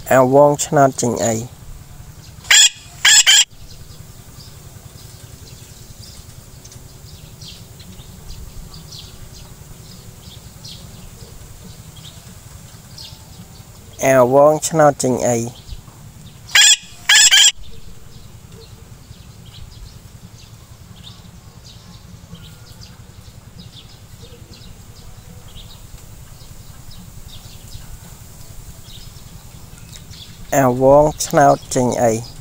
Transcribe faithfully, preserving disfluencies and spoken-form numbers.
អាវងឆ្នោតចេញអីអាវងឆ្នោតចេញអីអាវងឆ្នោតចេញអី